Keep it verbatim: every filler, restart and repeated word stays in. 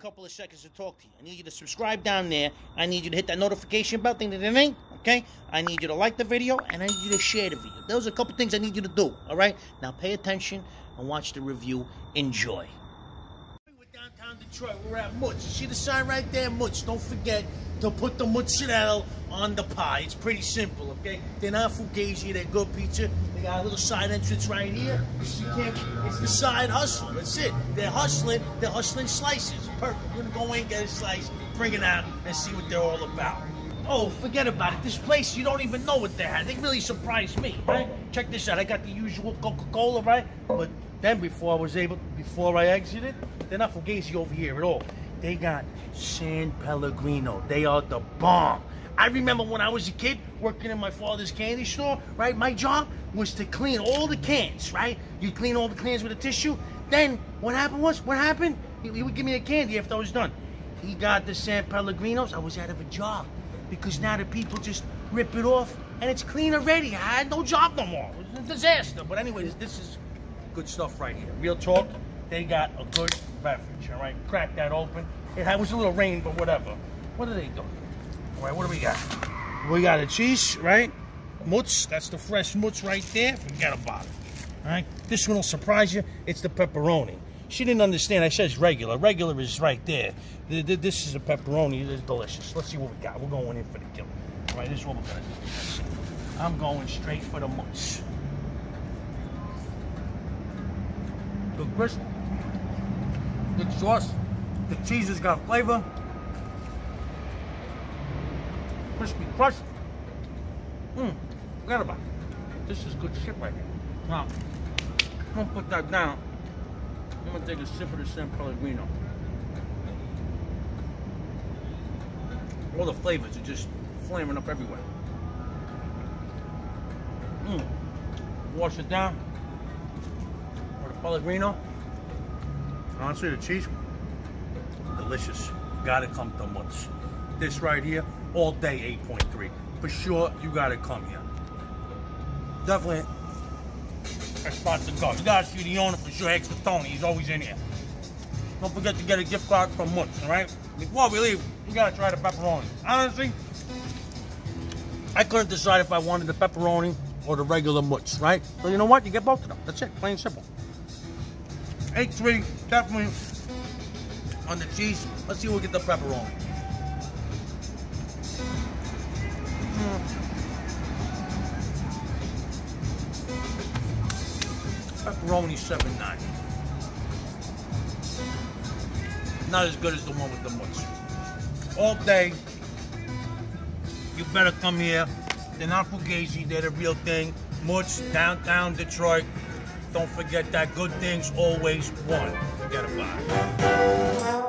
couple of seconds to talk to you. I need you to subscribe down there. I need you to hit that notification bell, ding, ding, ding, ding, okay? I need you to like the video, and I need you to share the video. Those are a couple things I need you to do, all right? Now pay attention and watch the review. Enjoy. We're downtown Detroit. We're at Mootz. You see the sign right there, Mootz. Don't forget to put the mozzarella on the pie. It's pretty simple, okay? They're not fugazi. They're good pizza. They got a little side entrance right here. You can't, it's the side hustle. That's it. They're hustling. They're hustling slices. Perfect. We're going to go in, get a slice, bring it out, and see what they're all about. Oh, forget about it. This place, you don't even know what they had. They really surprised me, right? Check this out. I got the usual Coca-Cola, right? But then before I was able, before I exited, they're not fugazi over here at all. They got San Pellegrino. They are the bomb. I remember when I was a kid working in my father's candy store, right? My job was to clean all the cans, right? You clean all the cans with a tissue. Then what happened was, what happened? He, he would give me the candy after I was done. He got the San Pellegrinos. I was out of a job because now the people just rip it off and it's clean already. I had no job no more. It was a disaster. But anyways, this is good stuff right here. Real talk. They got a good beverage, all right? Crack that open. It was a little rain, but whatever. What are they doing? All right, what do we got? We got a cheese, right? Mootz, that's the fresh Mootz right there. Forget about it, all right? This one will surprise you. It's the pepperoni. She didn't understand. I said it's regular. Regular is right there. This is a pepperoni. It's delicious. Let's see what we got. We're going in for the kill. All right, this is what we're going to do. I'm going straight for the Mootz. Good crisp. Good sauce. The cheese has got flavor. Crispy crust. Mmm. Forget about it. This is good shit right here. Now, I'm gonna put that down. I'm gonna take a sip of the San Pellegrino. All the flavors are just flaming up everywhere. Mmm. Wash it down. Or the Pellegrino. Honestly, the cheese, delicious. Gotta come to Mootz. This right here, all day eight point three. For sure, you gotta come here. Definitely a spot to go. You gotta see the owner for sure, Extra Tony. He's always in here. Don't forget to get a gift card from Mootz, all right? Before we leave, you gotta try the pepperoni. Honestly, I couldn't decide if I wanted the pepperoni or the regular Mootz, right? So you know what? You get both of them. That's it, plain and simple. eight three, definitely on the cheese. Let's see if we get the pepperoni. Mm. Pepperoni seven ninety. Not as good as the one with the Mootz. All day, you better come here. They're not fugazi, they're the real thing. Mootz, downtown Detroit. Don't forget that good things always won. Forget about it.